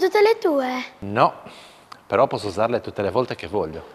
tutte le tue? No, però posso usarle tutte le volte che voglio.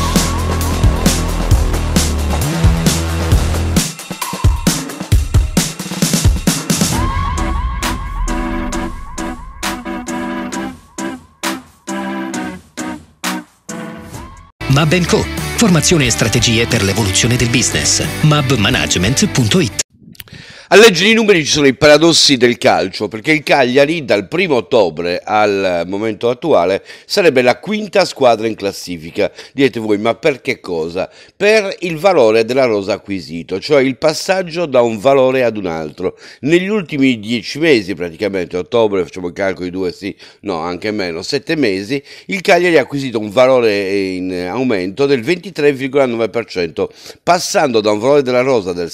Mab & Co. Formazione e strategie per l'evoluzione del business. mabmanagement.it. A leggere i numeri ci sono i paradossi del calcio, perché il Cagliari dal 1° ottobre al momento attuale sarebbe la quinta squadra in classifica. Direte voi, ma per che cosa? Per il valore della rosa acquisito, cioè il passaggio da un valore ad un altro. Negli ultimi 10 mesi, praticamente, ottobre, facciamo i calcoli 2, sì, no, anche meno, 7 mesi, il Cagliari ha acquisito un valore in aumento del 23,9%, passando da un valore della rosa di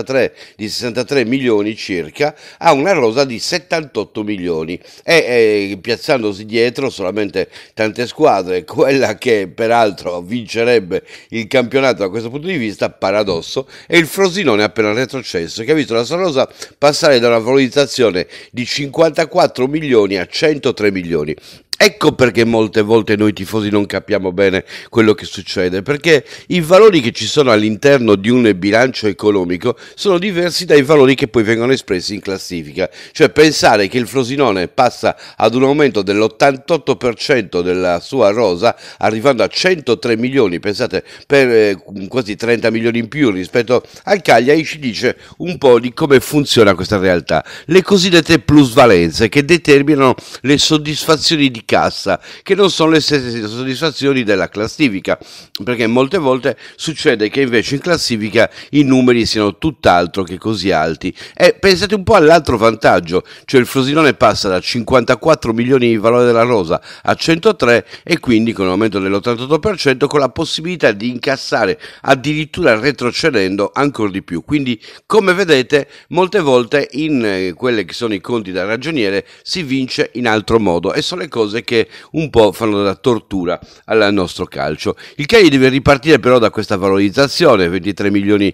63 milioni circa a una rosa di 78 milioni e piazzandosi dietro solamente tante squadre, quella che peraltro vincerebbe il campionato da questo punto di vista, paradosso, è il Frosinone appena retrocesso, che ha visto la sua rosa passare da una valorizzazione di 54 milioni a 103 milioni. Ecco perché molte volte noi tifosi non capiamo bene quello che succede, perché i valori che ci sono all'interno di un bilancio economico sono diversi dai valori che poi vengono espressi in classifica. Cioè pensare che il Frosinone passa ad un aumento dell'88% della sua rosa, arrivando a 103 milioni, pensate, per quasi 30 milioni in più rispetto al Cagliari, ci dice un po' di come funziona questa realtà. Le cosiddette plusvalenze che determinano le soddisfazioni di cassa, che non sono le stesse soddisfazioni della classifica, perché molte volte succede che invece in classifica i numeri siano tutt'altro che così alti. E pensate un po' all'altro vantaggio, cioè il Frosinone passa da 54 milioni di valore della rosa a 103 e quindi con un aumento dell'88% con la possibilità di incassare addirittura retrocedendo ancora di più. Quindi come vedete molte volte in quelle che sono i conti da ragioniere si vince in altro modo e sono le cose che un po' fanno da tortura al nostro calcio. Il Cagliari deve ripartire però da questa valorizzazione, 23 milioni,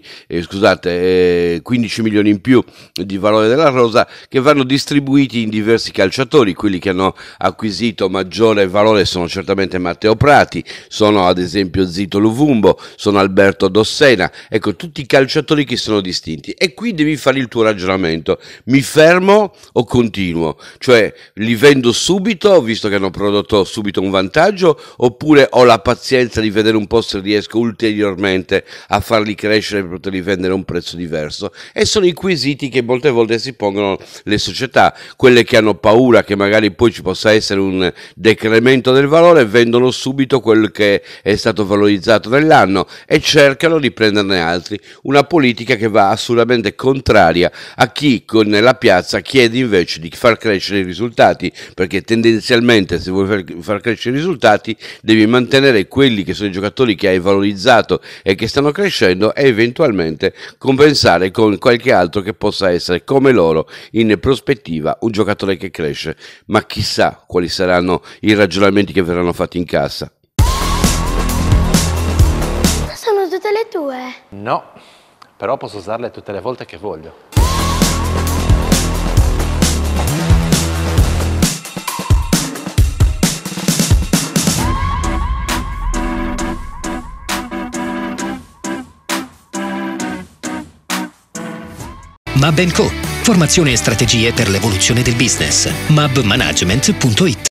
15 milioni in più di valore della rosa che vanno distribuiti in diversi calciatori. Quelli che hanno acquisito maggiore valore sono certamente Matteo Prati, sono ad esempio Zito Luvumbo, sono Alberto Dossena, ecco tutti i calciatori che sono distinti e qui devi fare il tuo ragionamento: mi fermo o continuo? Cioè li vendo subito visto che hanno prodotto subito un vantaggio, oppure ho la pazienza di vedere un po' se riesco ulteriormente a farli crescere per poterli vendere a un prezzo diverso? E sono i quesiti che molte volte si pongono le società, quelle che hanno paura che magari poi ci possa essere un decremento del valore, vendono subito quello che è stato valorizzato nell'anno e cercano di prenderne altri, una politica che va assolutamente contraria a chi nella piazza chiede invece di far crescere i risultati, perché tendenzialmente se vuoi far crescere i risultati devi mantenere quelli che sono i giocatori che hai valorizzato e che stanno crescendo e eventualmente compensare con qualche altro che possa essere come loro in prospettiva un giocatore che cresce, ma chissà quali saranno i ragionamenti che verranno fatti in cassa. Sono tutte le tue? No, però posso usarle tutte le volte che voglio. Mab & Co. Formazione e strategie per l'evoluzione del business. mabmanagement.it.